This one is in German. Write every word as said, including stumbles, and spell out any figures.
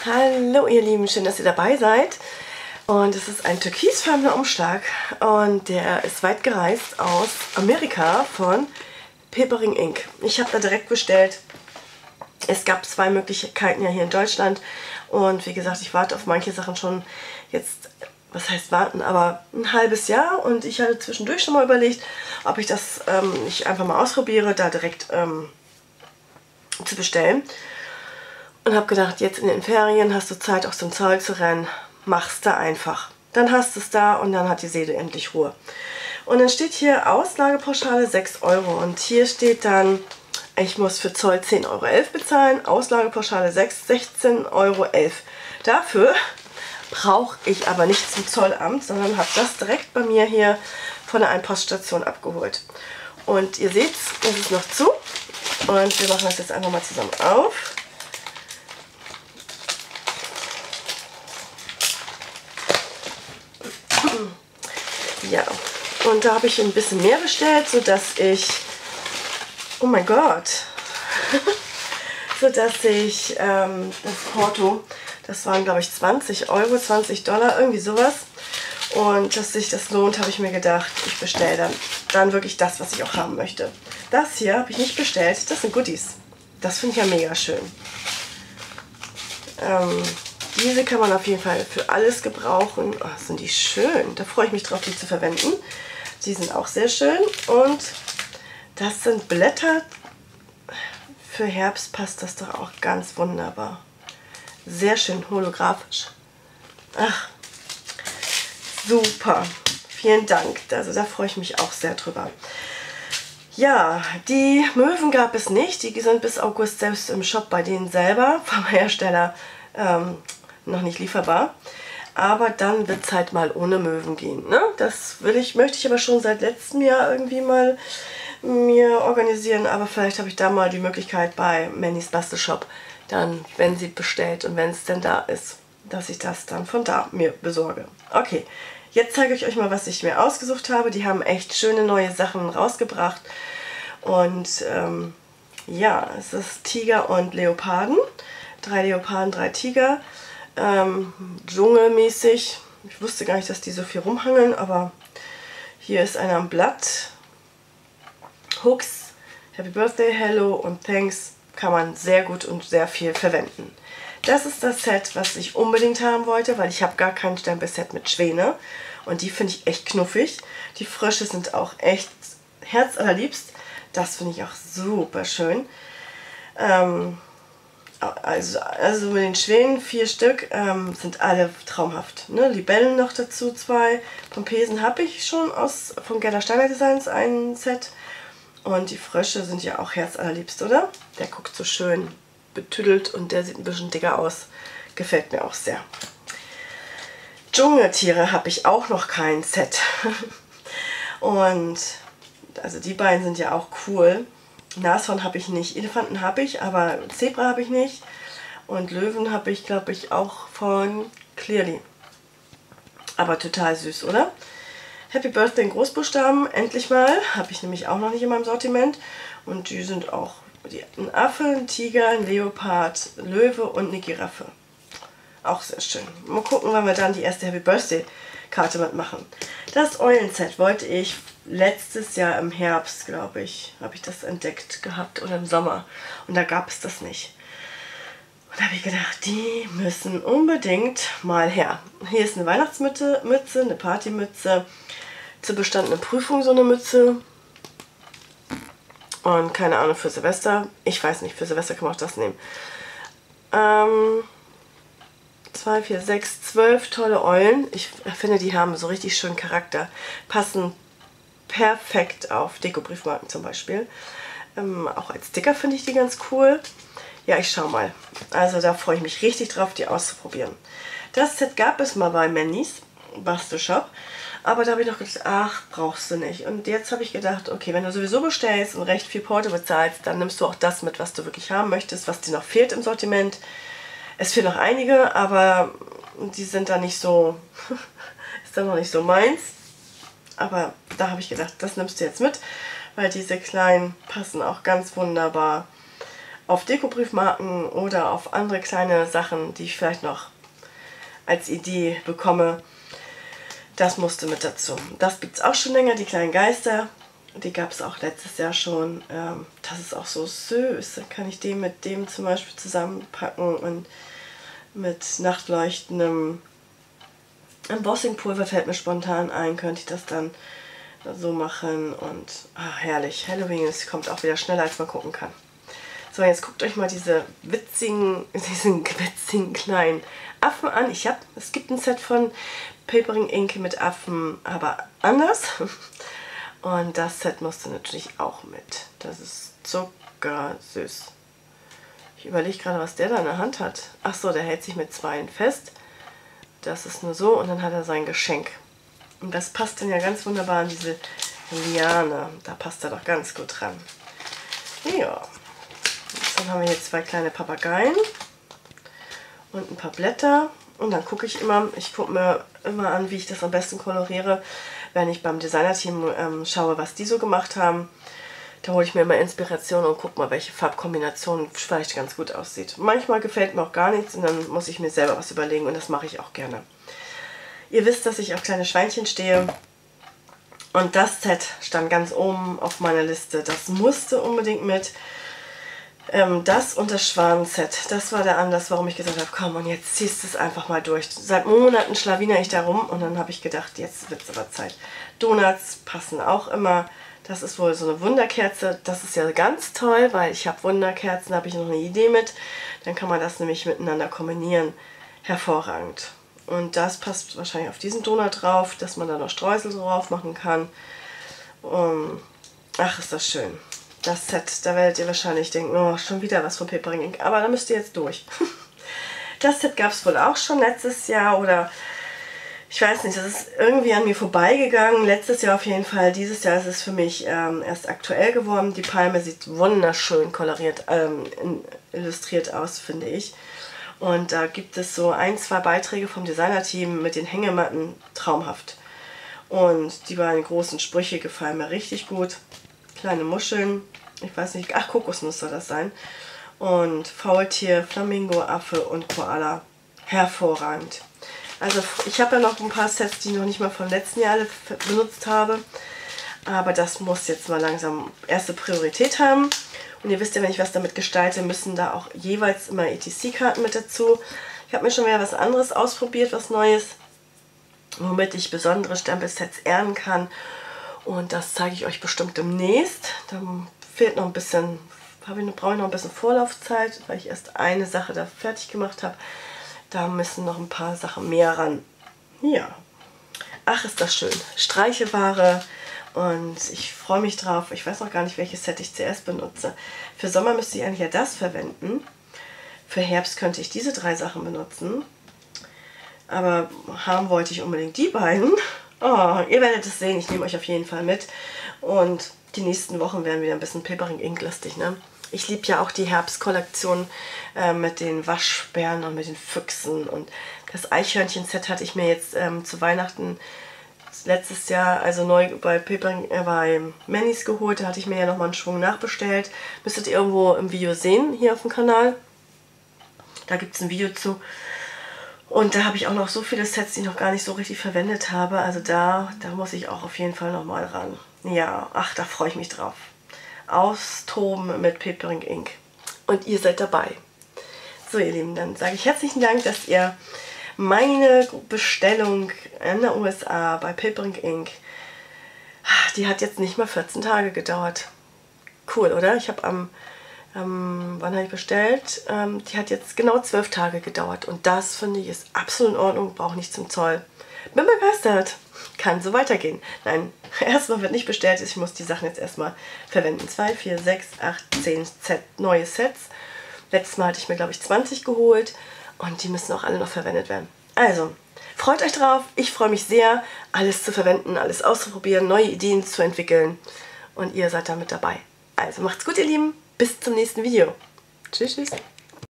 Hallo ihr Lieben, schön, dass ihr dabei seid. Und es ist ein türkisfarbener Umschlag und der ist weit gereist aus Amerika von Peppering Ink. Ich habe da direkt bestellt. Es gab zwei Möglichkeiten ja hier in Deutschland und wie gesagt, ich warte auf manche Sachen schon jetzt, was heißt warten, aber ein halbes Jahr, und ich hatte zwischendurch schon mal überlegt, ob ich das ähm, nicht einfach mal ausprobiere, da direkt ähm, zu bestellen. Und habe gedacht, jetzt in den Ferien hast du Zeit, aus dem Zoll zu rennen. Mach's da einfach. Dann hast du es da und dann hat die Seele endlich Ruhe. Und dann steht hier Auslagepauschale sechs Euro. Und hier steht dann, ich muss für Zoll zehn Euro elf bezahlen. Auslagepauschale sechzehn Euro elf. Dafür brauche ich aber nicht zum Zollamt, sondern habe das direkt bei mir hier von der Einpoststation abgeholt. Und ihr seht, es ist noch zu. Und wir machen das jetzt einfach mal zusammen auf. Ja, und da habe ich ein bisschen mehr bestellt, sodass ich, oh mein Gott, sodass ich ähm, das Porto, das waren glaube ich zwanzig Euro, zwanzig Dollar, irgendwie sowas. Und dass sich das lohnt, habe ich mir gedacht, ich bestelle dann, dann wirklich das, was ich auch haben möchte. Das hier habe ich nicht bestellt, das sind Goodies. Das finde ich ja mega schön. Ähm, Diese kann man auf jeden Fall für alles gebrauchen. Oh, sind die schön. Da freue ich mich drauf, die zu verwenden. Die sind auch sehr schön. Und das sind Blätter. Für Herbst passt das doch auch ganz wunderbar. Sehr schön holographisch. Ach, super. Vielen Dank. Also da freue ich mich auch sehr drüber. Ja, die Möwen gab es nicht. Die sind bis August selbst im Shop bei denen selber vom Hersteller ähm, noch nicht lieferbar. Aber dann wird es halt mal ohne Möwen gehen. Ne? Das will ich, möchte ich aber schon seit letztem Jahr irgendwie mal mir organisieren. Aber vielleicht habe ich da mal die Möglichkeit bei Mannys Bastelshop, dann, wenn sie bestellt und wenn es denn da ist, dass ich das dann von da mir besorge. Okay, jetzt zeige ich euch mal, was ich mir ausgesucht habe. Die haben echt schöne neue Sachen rausgebracht. Und ähm, ja, es ist Tiger und Leoparden. Drei Leoparden, drei Tiger. Ähm, dschungelmäßig. Ich wusste gar nicht, dass die so viel rumhangeln, aber hier ist einer am Blatt. Hooks, Happy Birthday, Hello und Thanks kann man sehr gut und sehr viel verwenden. Das ist das Set, was ich unbedingt haben wollte, weil ich habe gar kein Stempelset mit Schwäne und die finde ich echt knuffig. Die Frösche sind auch echt herzallerliebst. Das finde ich auch super schön. Ähm, Also, also mit den Schwänen, vier Stück, ähm, sind alle traumhaft. Ne? Libellen noch dazu, zwei. Pompesen habe ich schon aus von Gerda Steiner Designs ein Set. Und die Frösche sind ja auch herzallerliebst, oder? Der guckt so schön betüdelt und der sieht ein bisschen dicker aus. Gefällt mir auch sehr. Dschungeltiere habe ich auch noch kein Set. Und also die beiden sind ja auch cool. Nashorn habe ich nicht, Elefanten habe ich, aber Zebra habe ich nicht. Und Löwen habe ich, glaube ich, auch von Clearly. Aber total süß, oder? Happy Birthday in Großbuchstaben, endlich mal. Habe ich nämlich auch noch nicht in meinem Sortiment. Und die sind auch die, ein Affe, ein Tiger, ein Leopard, Löwe und eine Giraffe. Auch sehr schön. Mal gucken, wann wir dann die erste Happy Birthday Karte mitmachen. Das Eulenset wollte ich letztes Jahr im Herbst, glaube ich, habe ich das entdeckt gehabt oder im Sommer. Und da gab es das nicht. Und da habe ich gedacht, die müssen unbedingt mal her. Hier ist eine Weihnachtsmütze, Mütze, eine Partymütze, zur bestandenen Prüfung so eine Mütze. Und keine Ahnung, für Silvester. Ich weiß nicht, für Silvester kann man auch das nehmen. Ähm... zwei, vier, sechs, zwölf tolle Eulen. Ich finde, die haben so richtig schönen Charakter. Passen perfekt auf Dekobriefmarken zum Beispiel. Ähm, auch als Sticker finde ich die ganz cool. Ja, ich schau mal. Also da freue ich mich richtig drauf, die auszuprobieren. Das Set gab es mal bei Mannys Bastelshop. Aber da habe ich noch gedacht, ach, brauchst du nicht. Und jetzt habe ich gedacht, okay, wenn du sowieso bestellst und recht viel Porto bezahlst, dann nimmst du auch das mit, was du wirklich haben möchtest, was dir noch fehlt im Sortiment. Es fehlen noch einige, aber die sind da nicht so, ist dann noch nicht so meins. Aber da habe ich gedacht, das nimmst du jetzt mit, weil diese kleinen passen auch ganz wunderbar auf Dekobriefmarken oder auf andere kleine Sachen, die ich vielleicht noch als Idee bekomme. Das musste mit dazu. Das gibt es auch schon länger, die kleinen Geister. Die gab es auch letztes Jahr schon. Ähm, das ist auch so süß. Dann kann ich den mit dem zum Beispiel zusammenpacken und mit nachtleuchtendem Embossingpulver fällt mir spontan ein, könnte ich das dann so machen. Und ach, herrlich. Halloween, es kommt auch wieder schneller, als man gucken kann. So, jetzt guckt euch mal diese witzigen, diesen witzigen kleinen Affen an. Ich habe, es gibt ein Set von Papering Ink mit Affen, aber anders. Und das Set musste natürlich auch mit. Das ist zuckersüß. Ich überlege gerade, was der da in der Hand hat. Ach so, der hält sich mit zweien fest. Das ist nur so und dann hat er sein Geschenk. Und das passt dann ja ganz wunderbar an diese Liane. Da passt er doch ganz gut dran. Ja. Dann haben wir hier zwei kleine Papageien und ein paar Blätter. Und dann gucke ich immer, ich gucke mir immer an, wie ich das am besten koloriere, wenn ich beim Designer-Team ähm, schaue, was die so gemacht haben. Da hole ich mir immer Inspiration und gucke mal, welche Farbkombination vielleicht ganz gut aussieht. Manchmal gefällt mir auch gar nichts und dann muss ich mir selber was überlegen und das mache ich auch gerne. Ihr wisst, dass ich auf kleine Schweinchen stehe und das Set stand ganz oben auf meiner Liste. Das musste unbedingt mit. Ähm, das und das Schwanenset, das war der Anlass, warum ich gesagt habe, komm und jetzt ziehst du es einfach mal durch. Seit Monaten schlawiner ich da rum und dann habe ich gedacht, jetzt wird es aber Zeit. Donuts passen auch immer. Das ist wohl so eine Wunderkerze. Das ist ja ganz toll, weil ich habe Wunderkerzen, da habe ich noch eine Idee mit. Dann kann man das nämlich miteinander kombinieren. Hervorragend. Und das passt wahrscheinlich auf diesen Donut drauf, dass man da noch Streusel drauf machen kann. Um, ach, ist das schön. Das Set, da werdet ihr wahrscheinlich denken, oh, schon wieder was von Papering Ink. Aber da müsst ihr jetzt durch. Das Set gab es wohl auch schon letztes Jahr oder ich weiß nicht, das ist irgendwie an mir vorbeigegangen. Letztes Jahr auf jeden Fall. Dieses Jahr ist es für mich ähm, erst aktuell geworden. Die Palme sieht wunderschön koloriert, ähm, illustriert aus, finde ich. Und da gibt es so ein, zwei Beiträge vom Designer-Team mit den Hängematten. Traumhaft. Und die beiden großen Sprüche gefallen mir richtig gut. Kleine Muscheln. Ich weiß nicht, ach, Kokosnuss soll das sein. Und Faultier, Flamingo, Affe und Koala. Hervorragend. Also ich habe ja noch ein paar Sets, die ich noch nicht mal vom letzten Jahr alle benutzt habe. Aber das muss jetzt mal langsam erste Priorität haben. Und ihr wisst ja, wenn ich was damit gestalte, müssen da auch jeweils immer E T C-Karten mit dazu. Ich habe mir schon wieder was anderes ausprobiert, was Neues, womit ich besondere Stempelsets ehren kann. Und das zeige ich euch bestimmt demnächst. Da fehlt noch ein bisschen, habe ich, brauche ich noch ein bisschen Vorlaufzeit, weil ich erst eine Sache da fertig gemacht habe. Da müssen noch ein paar Sachen mehr ran. Ja. Ach, ist das schön. Streicheware. Und ich freue mich drauf. Ich weiß noch gar nicht, welches Set ich zuerst benutze. Für Sommer müsste ich eigentlich ja das verwenden. Für Herbst könnte ich diese drei Sachen benutzen. Aber haben wollte ich unbedingt die beiden. Oh, ihr werdet es sehen. Ich nehme euch auf jeden Fall mit. Und die nächsten Wochen werden wieder ein bisschen Papering Ink lustig, ne? Ich liebe ja auch die Herbstkollektion äh, mit den Waschbären und mit den Füchsen. Und das Eichhörnchen-Set hatte ich mir jetzt ähm, zu Weihnachten letztes Jahr, also neu bei Papering, äh, bei Mannys geholt. Da hatte ich mir ja nochmal einen Schwung nachbestellt. Müsstet ihr irgendwo im Video sehen, hier auf dem Kanal. Da gibt es ein Video zu. Und da habe ich auch noch so viele Sets, die ich noch gar nicht so richtig verwendet habe. Also da, da muss ich auch auf jeden Fall nochmal ran. Ja, ach, da freue ich mich drauf. Austoben mit Papering Ink. Und ihr seid dabei. So, ihr Lieben, dann sage ich herzlichen Dank, dass ihr meine Bestellung in der U S A bei Papering Ink, die hat jetzt nicht mal vierzehn Tage gedauert. Cool, oder? Ich habe am, ähm, wann habe ich bestellt? Ähm, die hat jetzt genau zwölf Tage gedauert. Und das, finde ich, ist absolut in Ordnung, brauche nicht zum Zoll. Bin begeistert. Kann so weitergehen. Nein, erstmal wird nicht bestellt. Ich muss die Sachen jetzt erstmal verwenden. zwei, vier, sechs, acht, zehn Set, neue Sets. Letztes Mal hatte ich mir, glaube ich, zwanzig geholt. Und die müssen auch alle noch verwendet werden. Also, freut euch drauf. Ich freue mich sehr, alles zu verwenden, alles auszuprobieren, neue Ideen zu entwickeln. Und ihr seid damit dabei. Also, macht's gut, ihr Lieben. Bis zum nächsten Video. Tschüss, tschüss.